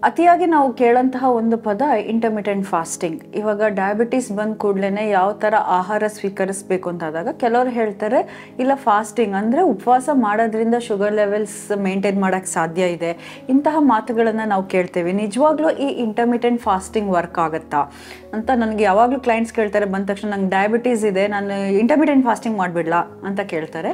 ಅತಿಯಾಗಿ ನಾವು ಕೇಳಂತಹ ಒಂದು ಪದ ಇಂಟರ್ಮಿಟೆಂಟ್ ಫಾಸ್ಟಿಂಗ್. ಇವಾಗ ಡಯಾಬಿಟಿಸ್ ಬಂದ ಕೂಡಲೇ ಯಾವ ಥರ ಆಹಾರ ಸ್ವೀಕರಿಸಬೇಕು ಅಂತಾದಾಗ ಕೆಲವರು ಹೇಳ್ತಾರೆ ಇಲ್ಲ ಫಾಸ್ಟಿಂಗ್ ಅಂದರೆ ಉಪವಾಸ ಮಾಡೋದ್ರಿಂದ ಶುಗರ್ ಲೆವೆಲ್ಸ್ ಮೇಂಟೈನ್ ಮಾಡೋಕ್ಕೆ ಸಾಧ್ಯ ಇದೆ. ಇಂತಹ ಮಾತುಗಳನ್ನು ನಾವು ಕೇಳ್ತೇವೆ. ನಿಜವಾಗ್ಲೂ ಈ ಇಂಟರ್ಮಿಟೆಂಟ್ ಫಾಸ್ಟಿಂಗ್ ವರ್ಕ್ ಆಗುತ್ತಾ ಅಂತ ನನಗೆ ಯಾವಾಗಲೂ ಕ್ಲೈಂಟ್ಸ್ ಕೇಳ್ತಾರೆ. ಬಂದ ತಕ್ಷಣ ನಂಗೆ ಡಯಾಬಿಟೀಸ್ ಇದೆ, ನಾನು ಇಂಟರ್ಮಿಟೆಂಟ್ ಫಾಸ್ಟಿಂಗ್ ಮಾಡಿಬಿಡ್ಲಾ ಅಂತ ಕೇಳ್ತಾರೆ.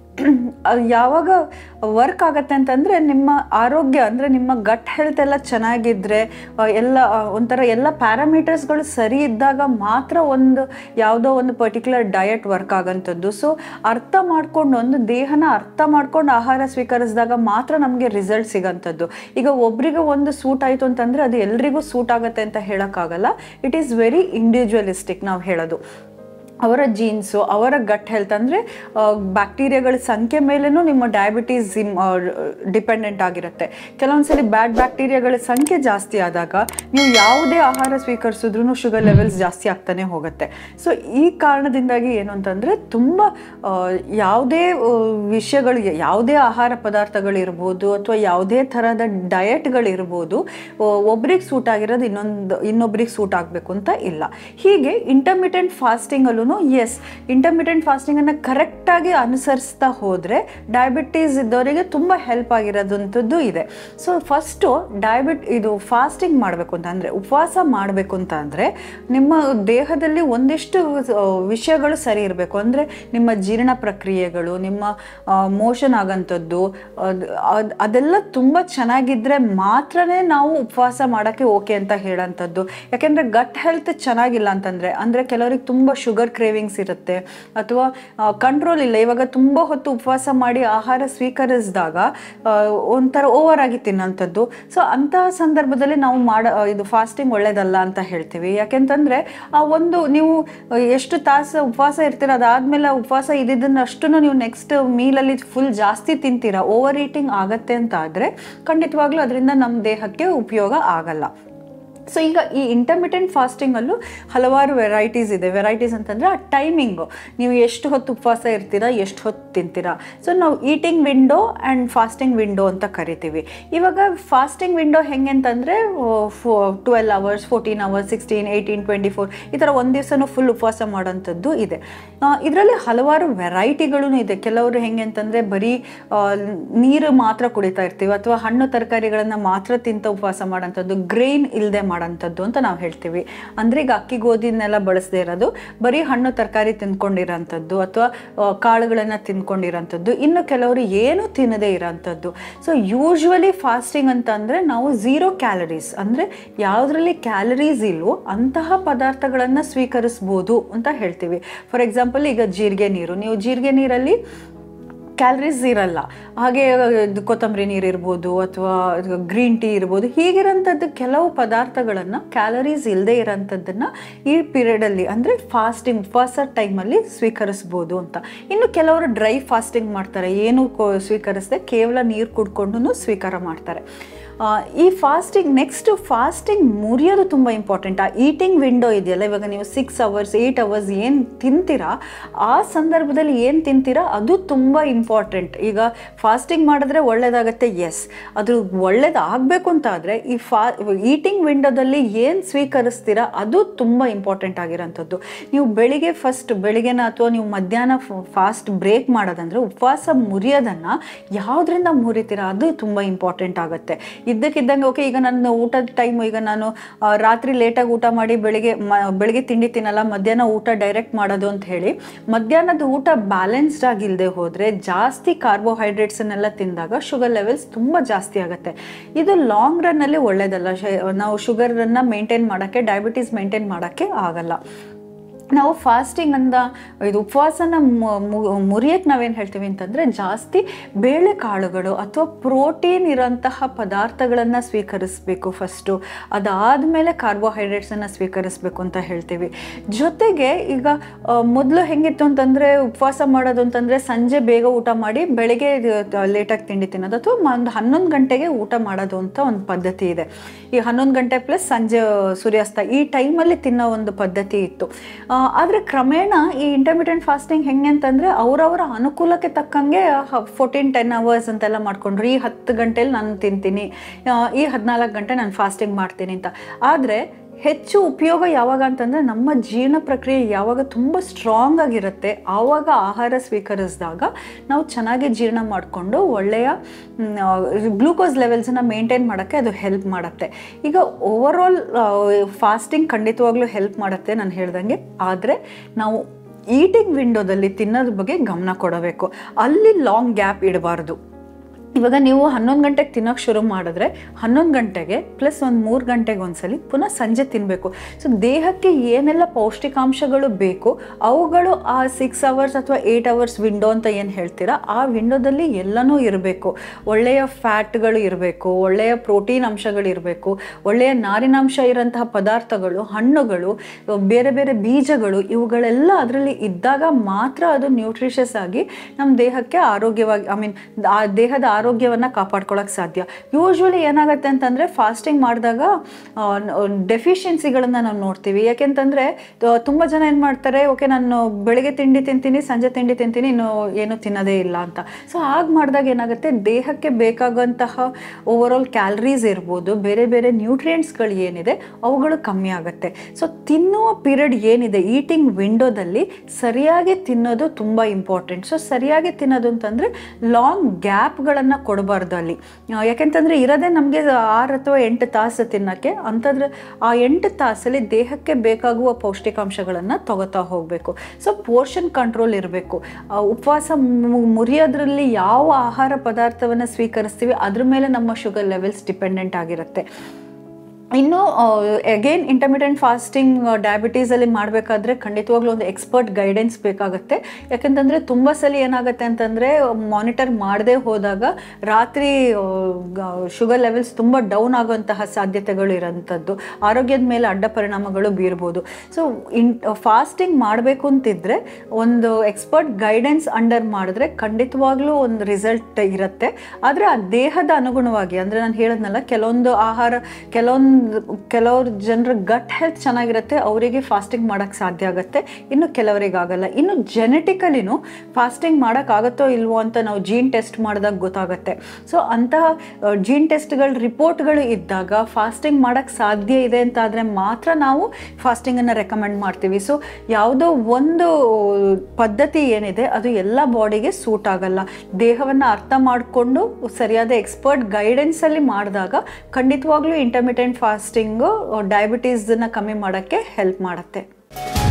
ಯಾವಾಗ ವರ್ಕ್ ಆಗುತ್ತೆ ಅಂತಂದರೆ ನಿಮ್ಮ ಆರೋಗ್ಯ ಅಂದರೆ ನಿಮ್ಮ ಗಟ್ ಹೆಲ್ತ್ ಎಲ್ಲ ಚೆನ್ನಾಗಿದ್ದರೆ, ಎಲ್ಲ ಒಂಥರ ಎಲ್ಲ ಪ್ಯಾರಾಮೀಟರ್ಸ್ಗಳು ಸರಿ ಇದ್ದಾಗ ಮಾತ್ರ ಯಾವುದೋ ಒಂದು ಪರ್ಟಿಕ್ಯುಲರ್ ಡಯಟ್ ವರ್ಕ್ ಆಗೋಂಥದ್ದು. ಸೊ ಅರ್ಥ ಮಾಡ್ಕೊಂಡು ಒಂದು ದೇಹನ ಅರ್ಥ ಮಾಡ್ಕೊಂಡು ಆಹಾರ ಸ್ವೀಕರಿಸಿದಾಗ ಮಾತ್ರ ನಮಗೆ ರಿಸಲ್ಟ್ ಸಿಗೋಂಥದ್ದು. ಈಗ ಒಬ್ರಿಗೆ ಒಂದು ಸೂಟ್ ಆಯಿತು ಅಂತಂದರೆ ಅದು ಎಲ್ರಿಗೂ ಸೂಟ್ ಆಗುತ್ತೆ ಅಂತ ಹೇಳೋಕ್ಕಾಗಲ್ಲ. It is very individualistic. ನಾವು ಹೇಳೋದು ಅವರ ಜೀನ್ಸು, ಅವರ ಗಟ್ ಹೆಲ್ತ್ ಅಂದರೆ ಬ್ಯಾಕ್ಟೀರಿಯಾಗಳ ಸಂಖ್ಯೆ ಮೇಲೂ ನಿಮ್ಮ ಡಯಾಬಿಟೀಸ್ ಡಿಪೆಂಡೆಂಟ್ ಆಗಿರುತ್ತೆ. ಕೆಲವೊಂದ್ಸಲಿ ಬ್ಯಾಡ್ ಬ್ಯಾಕ್ಟೀರಿಯಾಗಳ ಸಂಖ್ಯೆ ಜಾಸ್ತಿ ಆದಾಗ ನೀವು ಯಾವುದೇ ಆಹಾರ ಸ್ವೀಕರಿಸಿದ್ರೂ ಶುಗರ್ ಲೆವೆಲ್ಸ್ ಜಾಸ್ತಿ ಆಗ್ತಾನೆ ಹೋಗುತ್ತೆ. ಸೊ ಈ ಕಾರಣದಿಂದಾಗಿ ಏನು ಅಂತಂದರೆ ತುಂಬ ಯಾವುದೇ ವಿಷಯಗಳಿಗೆ, ಯಾವುದೇ ಆಹಾರ ಪದಾರ್ಥಗಳಿರ್ಬೋದು ಅಥವಾ ಯಾವುದೇ ಥರದ ಡಯಟ್ಗಳಿರ್ಬೋದು, ಒಬ್ರಿಗೆ ಸೂಟ್ ಆಗಿರೋದು ಇನ್ನೊಬ್ರಿಗೆ ಸೂಟ್ ಆಗಬೇಕು ಅಂತ ಇಲ್ಲ. ಹೀಗೆ ಇಂಟರ್ಮಿಟೆಂಟ್ ಫಾಸ್ಟಿಂಗಲ್ಲೂ ಎಸ್, ಇಂಟರ್ಮಿಟೆಂಟ್ ಫಾಸ್ಟಿಂಗನ್ನು ಕರೆಕ್ಟಾಗಿ ಅನುಸರಿಸ್ತಾ ಹೋದರೆ ಡಯಾಬಿಟೀಸ್ ಇದ್ದವರಿಗೆ ತುಂಬ ಹೆಲ್ಪ್ ಆಗಿರೋದಂಥದ್ದು ಇದೆ. ಸೊ ಫಸ್ಟು ಇದು ಫಾಸ್ಟಿಂಗ್ ಮಾಡಬೇಕು ಅಂತ ಅಂದರೆ, ಉಪವಾಸ ಮಾಡಬೇಕು ಅಂತ ಅಂದರೆ ನಿಮ್ಮ ದೇಹದಲ್ಲಿ ಒಂದಿಷ್ಟು ವಿಷಯಗಳು ಸರಿ ಇರಬೇಕು. ಅಂದರೆ ನಿಮ್ಮ ಜೀರ್ಣ ಪ್ರಕ್ರಿಯೆಗಳು, ನಿಮ್ಮ ಮೋಷನ್ ಆಗೋಂಥದ್ದು ಅದೆಲ್ಲ ತುಂಬ ಚೆನ್ನಾಗಿದ್ದರೆ ಮಾತ್ರನೇ ನಾವು ಉಪವಾಸ ಮಾಡೋಕ್ಕೆ ಓಕೆ ಅಂತ ಹೇಳೋಂಥದ್ದು. ಯಾಕೆಂದರೆ ಗಟ್ ಹೆಲ್ತ್ ಚೆನ್ನಾಗಿಲ್ಲ ಅಂತಂದರೆ, ಅಂದರೆ ಕೆಲವರಿಗೆ ತುಂಬ ಶುಗರ್ ಕ್ರೇವಿಂಗ್ಸ್ ಇರುತ್ತೆ ಅಥವಾ ಕಂಟ್ರೋಲ್ ಇಲ್ಲ. ಇವಾಗ ತುಂಬ ಹೊತ್ತು ಉಪವಾಸ ಮಾಡಿ ಆಹಾರ ಸ್ವೀಕರಿಸಿದಾಗ ಒಂಥರ ಓವರ್ ಆಗಿ ತಿನ್ನೋಂಥದ್ದು. ಸೊ ಅಂತಹ ಸಂದರ್ಭದಲ್ಲಿ ನಾವು ಇದು ಫಾಸ್ಟಿಂಗ್ ಒಳ್ಳೇದಲ್ಲ ಅಂತ ಹೇಳ್ತೀವಿ. ಯಾಕೆಂತಂದರೆ ನೀವು ಎಷ್ಟು ತಾಸು ಉಪವಾಸ ಇರ್ತೀರ, ಅದಾದಮೇಲೆ ಉಪವಾಸ ಇದ್ದಿದ್ದನ್ನಷ್ಟು ನೀವು ನೆಕ್ಸ್ಟ್ ಮೀಲಲ್ಲಿ ಫುಲ್ ಜಾಸ್ತಿ ತಿಂತೀರಾ, ಓವರ್ ಈಟಿಂಗ್ ಆಗತ್ತೆ ಅಂತ ಆದರೆ ಖಂಡಿತವಾಗ್ಲೂ ಅದರಿಂದ ನಮ್ಮ ದೇಹಕ್ಕೆ ಉಪಯೋಗ ಆಗಲ್ಲ. ಸೊ ಈಗ ಈ ಇಂಟರ್ಮಿಟೆಂಟ್ ಫಾಸ್ಟಿಂಗಲ್ಲೂ ಹಲವಾರು ವೆರೈಟೀಸ್ ಇದೆ. ವೆರೈಟೀಸ್ ಅಂತಂದರೆ ಆ ಟೈಮಿಂಗು, ನೀವು ಎಷ್ಟು ಹೊತ್ತು ಉಪವಾಸ ಇರ್ತೀರಾ, ಎಷ್ಟು ಹೊತ್ತು ತಿಂತೀರಾ. ಸೊ ನಾವು eating window and fasting window ಅಂತ ಕರಿತೀವಿ. ಇವಾಗ ಫಾಸ್ಟಿಂಗ್ ವಿಂಡೋ ಹೆಂಗೆ ಅಂತಂದರೆ 12 hours, 14 hours, 16, 18, 24 ಈ ಥರ ಒಂದು ದಿವಸನೂ ಫುಲ್ ಉಪವಾಸ ಮಾಡೋಂಥದ್ದು ಇದೆ. ಇದರಲ್ಲಿ ಹಲವಾರು ವೆರೈಟಿಗಳೂ ಇದೆ. ಕೆಲವರು ಹೆಂಗೆ ಅಂತಂದರೆ ಬರೀ ನೀರು ಮಾತ್ರ ಕುಡಿತಾ ಇರ್ತೀವಿ ಅಥವಾ ಹಣ್ಣು ತರಕಾರಿಗಳನ್ನು ಮಾತ್ರ ತಿಂತ ಉಪವಾಸ ಮಾಡೋಂಥದ್ದು, ಗ್ರೈನ್ ಇಲ್ಲದೆ ಮಾಡೋಂಥದ್ದು ಅಂತ ನಾವು ಹೇಳ್ತೀವಿ. ಅಂದರೆ ಈಗ ಅಕ್ಕಿ ಗೋಧಿನೆಲ್ಲ ಬಳಸದೇ ಇರೋದು, ಬರೀ ಹಣ್ಣು ತರಕಾರಿ ತಿಂದ್ಕೊಂಡಿರೋಂಥದ್ದು ಅಥವಾ ಕಾಳುಗಳನ್ನು ತಿಂದ್ಕೊಂಡಿರೋಂಥದ್ದು, ಇನ್ನು ಕೆಲವರು ಏನು ತಿನ್ನದೇ ಇರೋಂಥದ್ದು. ಸೊ ಯೂಶ್ವಲಿ ಫಾಸ್ಟಿಂಗ್ ಅಂತ ಅಂದರೆ ನಾವು 0 ಕ್ಯಾಲರೀಸ್ ಅಂದರೆ ಯಾವುದರಲ್ಲಿ ಕ್ಯಾಲರೀಸ್ ಇಲ್ವೋ ಅಂತಹ ಪದಾರ್ಥಗಳನ್ನು ಸ್ವೀಕರಿಸ್ಬೋದು ಅಂತ ಹೇಳ್ತೀವಿ. ಫಾರ್ ಎಕ್ಸಾಂಪಲ್ ಈಗ ಜೀರಿಗೆ ನೀರು, ನೀವು ಜೀರಿಗೆ ನೀರಲ್ಲಿ ಕ್ಯಾಲರೀಸ್ ಇರಲ್ಲ. ಹಾಗೆ ಕೊತ್ತಂಬರಿ ನೀರು ಇರ್ಬೋದು ಅಥವಾ ಗ್ರೀನ್ ಟೀ ಇರ್ಬೋದು, ಹೀಗಿರೋಂಥದ್ದು ಕೆಲವು ಪದಾರ್ಥಗಳನ್ನು ಕ್ಯಾಲರೀಸ್ ಇಲ್ಲದೆ ಇರೋಂಥದ್ದನ್ನು ಈ ಪೀರಿಯಡಲ್ಲಿ ಅಂದರೆ ಫಾಸ್ಟಿಂಗ್ ಉಪವಾಸ ಟೈಮಲ್ಲಿ ಸ್ವೀಕರಿಸ್ಬೋದು ಅಂತ. ಇನ್ನು ಕೆಲವರು ಡ್ರೈ ಫಾಸ್ಟಿಂಗ್ ಮಾಡ್ತಾರೆ, ಏನು ಸ್ವೀಕರಿಸದೆ ಕೇವಲ ನೀರು ಕುಡ್ಕೊಂಡು ಸ್ವೀಕಾರ ಮಾಡ್ತಾರೆ. ಈ ಫಾಸ್ಟಿಂಗ್ ಫಾಸ್ಟಿಂಗ್ ಮುರಿಯೋದು ತುಂಬ ಇಂಪಾರ್ಟೆಂಟ್. ಆ ಈಟಿಂಗ್ ವಿಂಡೋ ಇದೆಯಲ್ಲ, ಇವಾಗ ನೀವು 6 hours 8 hours ಏನು ತಿಂತೀರಾ, ಆ ಸಂದರ್ಭದಲ್ಲಿ ಏನು ತಿಂತೀರಾ ಅದು ತುಂಬ ಇಂಪಾರ್ಟೆಂಟ್. ಈಗ ಫಾಸ್ಟಿಂಗ್ ಮಾಡಿದ್ರೆ ಒಳ್ಳೇದಾಗತ್ತೆ, ಎಸ್, ಅದು ಒಳ್ಳೇದಾಗಬೇಕು ಅಂತ ಆದರೆ ಈ ಈಟಿಂಗ್ ವಿಂಡೋದಲ್ಲಿ ಏನು ಸ್ವೀಕರಿಸ್ತೀರಾ ಅದು ತುಂಬ ಇಂಪಾರ್ಟೆಂಟ್ ಆಗಿರೋಂಥದ್ದು. ನೀವು ಬೆಳಿಗ್ಗೆನ ಅಥವಾ ನೀವು ಮಧ್ಯಾಹ್ನ ಫಾಸ್ಟ್ ಬ್ರೇಕ್ ಮಾಡೋದಂದರೆ ಉಪವಾಸ ಮುರಿಯೋದನ್ನು ಯಾವುದರಿಂದ ಮುರಿತೀರಾ ಅದು ತುಂಬ ಇಂಪಾರ್ಟೆಂಟ್ ಆಗುತ್ತೆ. ಇದ್ದಕ್ಕಿದ್ದಂಗೆ ಓಕೆ, ಈಗ ನನ್ನ ಊಟದ ಟೈಮು, ಈಗ ನಾನು ರಾತ್ರಿ ಲೇಟಾಗಿ ಊಟ ಮಾಡಿ ಬೆಳಿಗ್ಗೆ ತಿಂಡಿ ತಿನ್ನಲ್ಲ, ಮಧ್ಯಾಹ್ನ ಊಟ ಡೈರೆಕ್ಟ್ ಮಾಡೋದು ಅಂತ ಹೇಳಿ ಮಧ್ಯಾಹ್ನದ ಊಟ ಬ್ಯಾಲೆನ್ಸ್ಡ್ ಆಗಿಲ್ಲದೆ ಹೋದರೆ ಜಾಸ್ತಿ ಕಾರ್ಬೋಹೈಡ್ರೇಟ್ಸನ್ನೆಲ್ಲ ತಿಂದಾಗ ಶುಗರ್ ಲೆವೆಲ್ಸ್ ತುಂಬ ಜಾಸ್ತಿ ಆಗುತ್ತೆ. ಇದು ಲಾಂಗ್ ರನ್ನಲ್ಲಿ ಒಳ್ಳೆಯದಲ್ಲ. ನಾವು ಶುಗರನ್ನು ಮೇಂಟೈನ್ ಮಾಡೋಕ್ಕೆ, ಡಯಾಬಿಟೀಸ್ ಮೇಂಟೈನ್ ಮಾಡೋಕ್ಕೆ ಆಗಲ್ಲ. ನಾವು ಫಾಸ್ಟಿಂಗ್ ಅಂದ ಇದು ಉಪವಾಸನ ಮುರಿಯೋಕ್ಕೆ ನಾವೇನು ಹೇಳ್ತೀವಿ ಅಂತಂದರೆ ಜಾಸ್ತಿ ಬೇಳೆಕಾಳುಗಳು ಅಥವಾ ಪ್ರೋಟೀನ್ ಇರೋಂತಹ ಪದಾರ್ಥಗಳನ್ನು ಸ್ವೀಕರಿಸಬೇಕು ಫಸ್ಟು, ಅದಾದಮೇಲೆ ಕಾರ್ಬೋಹೈಡ್ರೇಟ್ಸನ್ನು ಸ್ವೀಕರಿಸಬೇಕು ಅಂತ ಹೇಳ್ತೀವಿ. ಜೊತೆಗೆ ಈಗ ಮೊದಲು ಹೆಂಗಿತ್ತು ಅಂತಂದರೆ ಉಪವಾಸ ಮಾಡೋದು ಅಂತಂದರೆ ಸಂಜೆ ಬೇಗ ಊಟ ಮಾಡಿ ಬೆಳಗ್ಗೆ ಲೇಟಾಗಿ ತಿಂಡಿ ತಿನ್ನೋದು ಅಥವಾ ಒಂದು 11 ಗಂಟೆಗೆ ಊಟ ಮಾಡೋದು ಅಂತ ಒಂದು ಪದ್ಧತಿ ಇದೆ. ಈ 11 ಗಂಟೆ ಪ್ಲಸ್ ಸಂಜೆ ಸೂರ್ಯಾಸ್ತ ಈ ಟೈಮಲ್ಲಿ ತಿನ್ನೋ ಒಂದು ಪದ್ಧತಿ ಇತ್ತು. ಆದರೆ ಕ್ರಮೇಣ ಈ ಇಂಟರ್ಮಿಟೆಂಟ್ ಫಾಸ್ಟಿಂಗ್ ಹೆಂಗೆ ಅಂತಂದರೆ ಅವರವರ ಅನುಕೂಲಕ್ಕೆ ತಕ್ಕಂಗೆ 14-10 ಅವರ್ಸ್ ಅಂತೆಲ್ಲ ಮಾಡ್ಕೊಂಡ್ರು. ಈ 10 ಗಂಟೆಲಿ ನಾನು ತಿಂತೀನಿ, ಈ 14 ಗಂಟೆ ನಾನು ಫಾಸ್ಟಿಂಗ್ ಮಾಡ್ತೀನಿ ಅಂತ. ಆದರೆ ಹೆಚ್ಚು ಉಪಯೋಗ ಯಾವಾಗ ಅಂತಂದರೆ ನಮ್ಮ ಜೀರ್ಣ ಪ್ರಕ್ರಿಯೆ ಯಾವಾಗ ತುಂಬ ಸ್ಟ್ರಾಂಗ್ ಆಗಿರುತ್ತೆ ಆವಾಗ ಆಹಾರ ಸ್ವೀಕರಿಸಿದಾಗ ನಾವು ಚೆನ್ನಾಗಿ ಜೀರ್ಣ ಮಾಡಿಕೊಂಡು ಒಳ್ಳೆಯ ಗ್ಲೂಕೋಸ್ ಲೆವೆಲ್ಸನ್ನು ಮೇಂಟೈನ್ ಮಾಡೋಕ್ಕೆ ಅದು ಹೆಲ್ಪ್ ಮಾಡುತ್ತೆ. ಈಗ ಓವರಾಲ್ ಫಾಸ್ಟಿಂಗ್ ಖಂಡಿತವಾಗ್ಲೂ ಹೆಲ್ಪ್ ಮಾಡುತ್ತೆ ನಾನು ಹೇಳ್ದಂಗೆ. ಆದರೆ ನಾವು ಈಟಿಂಗ್ ವಿಂಡೋದಲ್ಲಿ ತಿನ್ನೋದ್ರ ಬಗ್ಗೆ ಗಮನ ಕೊಡಬೇಕು. ಅಲ್ಲಿ ಲಾಂಗ್ ಗ್ಯಾಪ್ ಇಡಬಾರ್ದು. ಇವಾಗ ನೀವು 11 ಗಂಟೆಗೆ ತಿನ್ನೋಕೆ ಶುರು ಮಾಡಿದ್ರೆ 11 ಗಂಟೆಗೆ ಪ್ಲಸ್ ಒಂದು 3 ಗಂಟೆಗೆ ಒಂದ್ಸಲಿ ಪುನಃ ಸಂಜೆ ತಿನ್ನಬೇಕು. ಸೊ ದೇಹಕ್ಕೆ ಏನೆಲ್ಲ ಪೌಷ್ಟಿಕಾಂಶಗಳು ಬೇಕು ಅವುಗಳು ಆ 6 ಅವರ್ಸ್ ಅಥವಾ 8 ಅವರ್ಸ್ ವಿಂಡೋ ಅಂತ ಏನು ಹೇಳ್ತೀರಾ ಆ ವಿಂಡೋದಲ್ಲಿ ಎಲ್ಲನೂ ಇರಬೇಕು. ಒಳ್ಳೆಯ ಫ್ಯಾಟ್ಗಳು ಇರಬೇಕು, ಒಳ್ಳೆಯ ಪ್ರೋಟೀನ್ ಅಂಶಗಳು ಇರಬೇಕು, ಒಳ್ಳೆಯ ನಾರಿನಾಂಶ ಇರೋಂತಹ ಪದಾರ್ಥಗಳು, ಹಣ್ಣುಗಳು, ಬೇರೆ ಬೇರೆ ಬೀಜಗಳು, ಇವುಗಳೆಲ್ಲ ಅದರಲ್ಲಿ ಇದ್ದಾಗ ಮಾತ್ರ ಅದು ನ್ಯೂಟ್ರಿಷಸ್ ಆಗಿ ನಮ್ಮ ದೇಹಕ್ಕೆ ಆರೋಗ್ಯವಾಗಿ ಆ ದೇಹದ ಆರೋಗ್ಯವನ್ನು ಕಾಪಾಡ್ಕೊಳ್ಳೋಕೆ ಸಾಧ್ಯ. ಯೂಶ್ವಲಿ ಏನಾಗುತ್ತೆ ಅಂತಂದರೆ ಫಾಸ್ಟಿಂಗ್ ಮಾಡಿದಾಗ ಡೆಫಿಷಿಯನ್ಸಿಗಳನ್ನು ನಾವು ನೋಡ್ತೀವಿ. ಯಾಕೆಂತಂದರೆ ತುಂಬ ಜನ ಏನು ಮಾಡ್ತಾರೆ, ಓಕೆ ನಾನು ಬೆಳಗ್ಗೆ ತಿಂಡಿ ತಿಂತೀನಿ, ಸಂಜೆ ತಿಂಡಿ ತಿಂತೀನಿ, ಇನ್ನು ಏನು ತಿನ್ನೋದೇ ಇಲ್ಲ ಅಂತ. ಸೊ ಹಾಗೆ ಮಾಡಿದಾಗ ಏನಾಗುತ್ತೆ, ದೇಹಕ್ಕೆ ಬೇಕಾಗುವಂತಹ ಓವರಾಲ್ ಕ್ಯಾಲರೀಸ್ ಇರ್ಬೋದು, ಬೇರೆ ಬೇರೆ ನ್ಯೂಟ್ರಿಯೆಂಟ್ಸ್ಗಳು ಏನಿದೆ ಅವುಗಳು ಕಮ್ಮಿ ಆಗುತ್ತೆ. ಸೊ ತಿನ್ನುವ ಪೀರಿಯಡ್ ಏನಿದೆ ಈಟಿಂಗ್ ವಿಂಡೋದಲ್ಲಿ ಸರಿಯಾಗಿ ತಿನ್ನೋದು ತುಂಬ ಇಂಪಾರ್ಟೆಂಟ್. ಸೊ ಸರಿಯಾಗಿ ತಿನ್ನೋದು ಅಂತಂದರೆ ಲಾಂಗ್ ಗ್ಯಾಪ್ಗಳನ್ನು ಕೊಡಬಾರ್ದು ಅಲ್ಲಿ. ಯಾಕೆಂತಂದರೆ ಇರೋದೇ ನಮಗೆ 6 ಅಥವಾ 8 ತಾಸು ತಿನ್ನೋಕ್ಕೆ. ಅಂಥದ್ರೆ ಆ 8 ತಾಸಲ್ಲಿ ದೇಹಕ್ಕೆ ಬೇಕಾಗುವ ಪೌಷ್ಟಿಕಾಂಶಗಳನ್ನು ತಗೋತಾ ಹೋಗಬೇಕು. ಸೊ ಪೋರ್ಷನ್ ಕಂಟ್ರೋಲ್ ಇರಬೇಕು. ಉಪವಾಸ ಮುರಿಯೋದ್ರಲ್ಲಿ ಯಾವ ಆಹಾರ ಪದಾರ್ಥವನ್ನು ಸ್ವೀಕರಿಸ್ತೀವಿ ಅದ್ರ ಮೇಲೆ ನಮ್ಮ ಶುಗರ್ ಲೆವೆಲ್ಸ್ ಡಿಪೆಂಡೆಂಟ್ ಆಗಿರುತ್ತೆ. ಇನ್ನು ಅಗೇನ್ ಇಂಟರ್ಮಿಟೆಂಟ್ ಫಾಸ್ಟಿಂಗ್ ಡಯಾಬಿಟೀಸಲ್ಲಿ ಮಾಡಬೇಕಾದ್ರೆ ಖಂಡಿತವಾಗ್ಲೂ ಒಂದು ಎಕ್ಸ್ಪರ್ಟ್ ಗೈಡೆನ್ಸ್ ಬೇಕಾಗುತ್ತೆ. ಯಾಕೆಂತಂದರೆ ತುಂಬ ಸಲ ಏನಾಗುತ್ತೆ ಅಂತಂದರೆ ಮಾನಿಟರ್ ಮಾಡದೇ ಹೋದಾಗ ರಾತ್ರಿ ಶುಗರ್ ಲೆವೆಲ್ಸ್ ತುಂಬ ಡೌನ್ ಆಗುವಂತಹ ಸಾಧ್ಯತೆಗಳು ಇರೋಂಥದ್ದು, ಆರೋಗ್ಯದ ಮೇಲೆ ಅಡ್ಡ ಪರಿಣಾಮಗಳು ಬೀರ್ಬೋದು. ಸೊ ಫಾಸ್ಟಿಂಗ್ ಮಾಡಬೇಕು ಅಂತಿದ್ರೆ ಒಂದು ಎಕ್ಸ್ಪರ್ಟ್ ಗೈಡೆನ್ಸ್ ಅಂಡರ್ ಮಾಡಿದ್ರೆ ಖಂಡಿತವಾಗ್ಲೂ ಒಂದು ರಿಸಲ್ಟ್ ಇರುತ್ತೆ. ಆದರೆ ಆ ದೇಹದ ಅನುಗುಣವಾಗಿ, ಅಂದರೆ ನಾನು ಹೇಳಿದ್ನಲ್ಲ, ಕೆಲವೊಂದು ಆಹಾರ ಕೆಲವ್ರ ಜನರ ಗಟ್ ಹೆಲ್ತ್ ಚೆನ್ನಾಗಿರುತ್ತೆ, ಅವರಿಗೆ ಫಾಸ್ಟಿಂಗ್ ಮಾಡೋಕ್ಕೆ ಸಾಧ್ಯ ಆಗುತ್ತೆ, ಇನ್ನು ಕೆಲವರಿಗೆ ಆಗಲ್ಲ. ಇನ್ನು ಜೆನೆಟಿಕಲಿನೂ ಫಾಸ್ಟಿಂಗ್ ಮಾಡೋಕ್ಕಾಗತ್ತೋ ಇಲ್ವೋ ಅಂತ ನಾವು ಜೀನ್ ಟೆಸ್ಟ್ ಮಾಡಿದಾಗ ಗೊತ್ತಾಗುತ್ತೆ. ಸೊ ಅಂತಹ ಜೀನ್ ಟೆಸ್ಟ್ಗಳ ರಿಪೋರ್ಟ್ಗಳು ಇದ್ದಾಗ ಫಾಸ್ಟಿಂಗ್ ಮಾಡೋಕ್ಕೆ ಸಾಧ್ಯ ಇದೆ ಅಂತ ಆದರೆ ಮಾತ್ರ ನಾವು ಫಾಸ್ಟಿಂಗನ್ನು ರೆಕಮೆಂಡ್ ಮಾಡ್ತೀವಿ. ಸೊ ಯಾವುದೋ ಒಂದು ಪದ್ಧತಿ ಏನಿದೆ ಅದು ಎಲ್ಲ ಬಾಡಿಗೆ ಸೂಟ್ ಆಗಲ್ಲ. ದೇಹವನ್ನು ಅರ್ಥ ಮಾಡಿಕೊಂಡು ಸರಿಯಾದ ಎಕ್ಸ್ಪರ್ಟ್ ಗೈಡೆನ್ಸಲ್ಲಿ ಮಾಡಿದಾಗ ಖಂಡಿತವಾಗ್ಲೂ ಇಂಟರ್ಮಿಟೆಂಟ್ ಫಾಸ್ಟಿಂಗು ಡಯಾಬಿಟೀಸನ್ನು ಕಮ್ಮಿ ಮಾಡೋಕ್ಕೆ ಹೆಲ್ಪ್ ಮಾಡುತ್ತೆ.